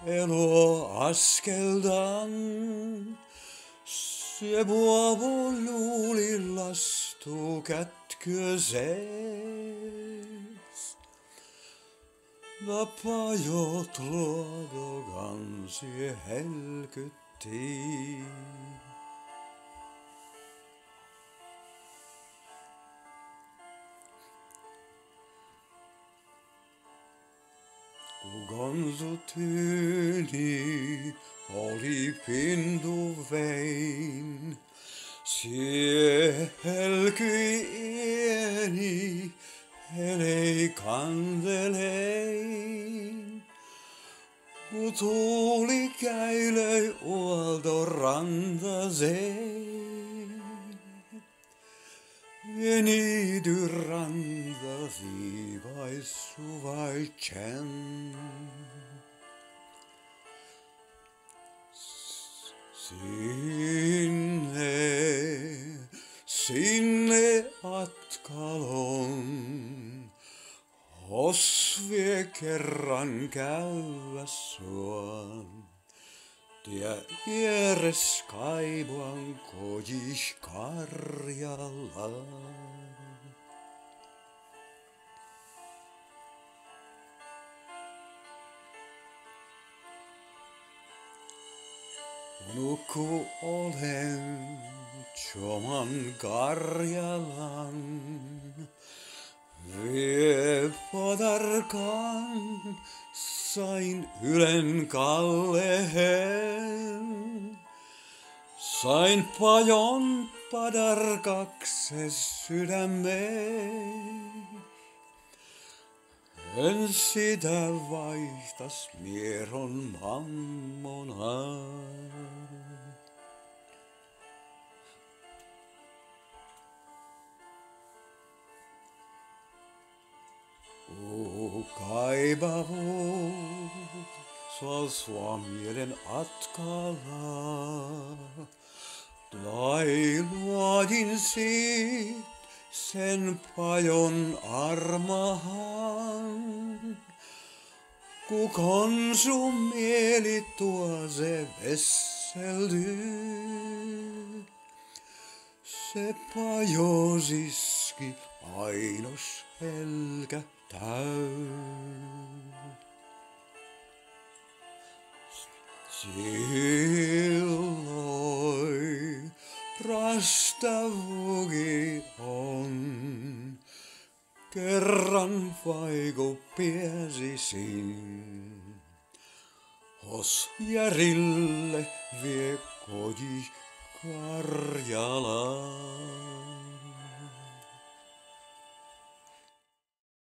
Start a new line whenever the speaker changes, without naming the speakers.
elo askeldan. Se puavo luulillastu kätkösees. Napajot luodogansi helkyttiin. Gansu tyyni oli pintu vein, sie helkyi ieni, helei kandelein. Ku tuuli käylöi uolto rantaseen, venity ranta siivaissu vaitsen. Sinne Atkalon, osvie kerran käydä suon. Tie vieres kaivuan kojis Karjala. Nuku olen Tjoman Karjalan, vie padarkan, sain Ylen Kallehen. Sain pajon padarkakses sydämeen. En sitä vaihtas mieron mammonaan. Kaibavo, sal sua mielen Atkala. Lai luodin siit sen pajon armahan. Ku konsu mieli tuo se vesseldy. Se pajosiski ainos helkä täy. Silloin rastavugi on, kerran vaiku piesisin. Os järille vie koji Karjalaan.